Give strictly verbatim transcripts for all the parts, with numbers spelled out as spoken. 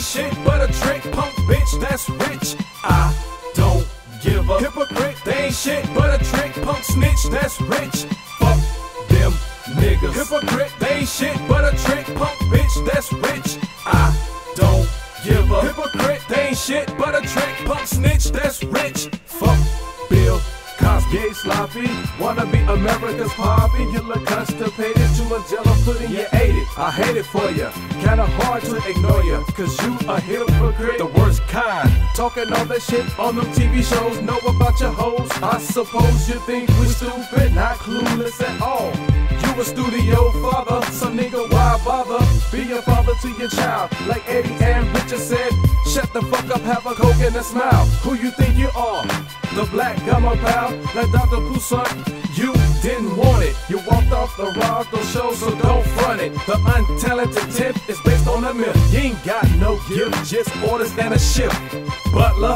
ain't shit but a trick. Punk bitch that's rich, I don't give a hypocrite. They ain't shit but a trick. Punk snitch that's rich, fuck them niggas. Hypocrite, they ain't shit but a trick. Punk bitch that's rich, I don't give a hypocrite. They ain't shit but a trick. Punk snitch that's rich, fuck Bill Cosby. Gay sloppy, wanna be America's poppy. You look constipated, too much jello pudding, you ate it. I hate it for ya, kinda hard to ignore ya, cause you a hypocrite, the worst kind. Talking all that shit on them T V shows, know about your hoes. I suppose you think we stupid, not clueless at all. You a studio father, so nigga why bother? Be a father to your child, like Eddie and Richard said. Shut the fuck up, have a coke and a smile. Who you think you are? The black gummer pal, like Doctor Poussin. You didn't want it, you walked off the Roswell show, so don't front it. The untalented tip is based on a myth. You ain't got no gift, just orders and a shift. Butler,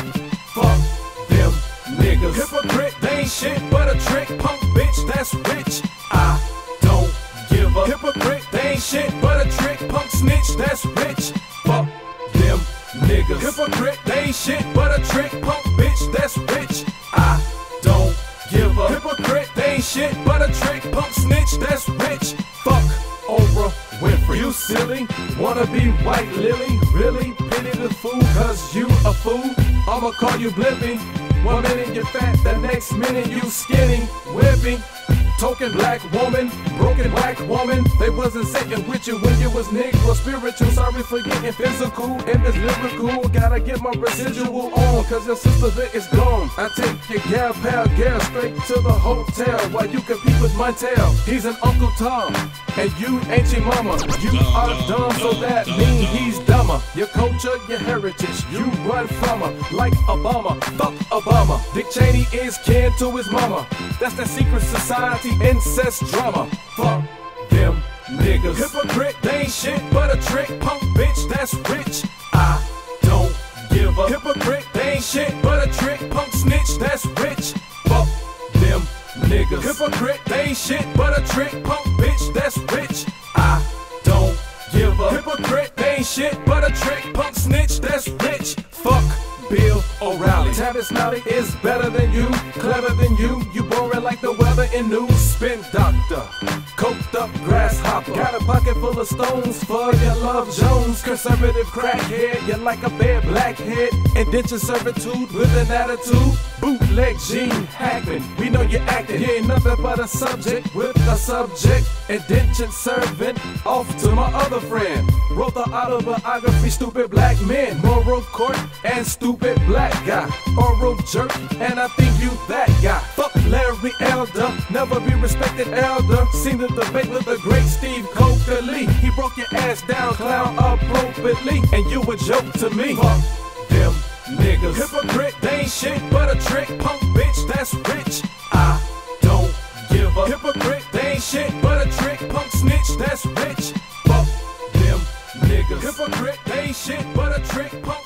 fuck them niggas. Hypocrite, they ain't shit but a trick. Punk bitch that's rich, I don't give a hypocrite. They ain't shit but a trick. Punk snitch that's rich, fuck them niggas. Hypocrite, they ain't shit but a trick. Punk bitch that's rich, I don't give a hypocrite. They ain't shit but a trick. Punk snitch that's rich, fuck Oprah Winfrey. You silly, wanna be white lily? Really? Pity the fool cause you a fool? I'ma call you blippy. One minute you're fat, the next minute you skinny. Whipping, token black woman, broken black woman. They wasn't sitting with you when you was Negro spiritual. Sorry for getting physical and this lyrical. Gotta get my residual on, cause your sisterhood is gone. I take your gal pal gal straight to the hotel while you compete with Montel. He's an Uncle Tom, and you ain't your mama. You are dumb, so that mean he's dumber. Your culture, your heritage, you run from her like Obama. Fuck Obama. Dick Cheney is kin to his mama. That's the secret society incest drama. Fuck them niggas. Hypocrite, they ain't shit but a trick. Punk bitch that's rich, I don't give a hypocrite. They ain't shit but a trick. Punk snitch that's rich, fuck them niggas. Hypocrite, they ain't shit but a trick. Punk bitch that's rich, I don't give a hypocrite. They ain't shit but a trick. Punk snitch that's rich, fuck Bill O'Reilly. Tavis Snotty is better than you, clever than you. You boring like the weather in news. Spin doctor, coked up grasshopper. Got a pocket full of stones for your love Jones. Conservative crackhead, you're like a bad blackhead. Indentured servitude with an attitude. Bootleg Gene Hackman, we know you're acting. You ain't nothing but a subject with a subject. Indentured servant, off to my other friend. Wrote the autobiography, Stupid Black Men. Moral court and stupid black guy. Oral jerk, and I think you that guy. Fuck Larry Elder, never be respected elder. Seen the debate with the great Steve Coakley. He broke your ass down, clown appropriately, and you a joke to me. Fuck them niggas. Hypocrite, they ain't shit but a trick. Punk bitch that's rich, I don't give a hypocrite. They ain't shit but a trick. Punk snitch that's rich, fuck them niggas. Hypocrite, they ain't shit but a trick. Punk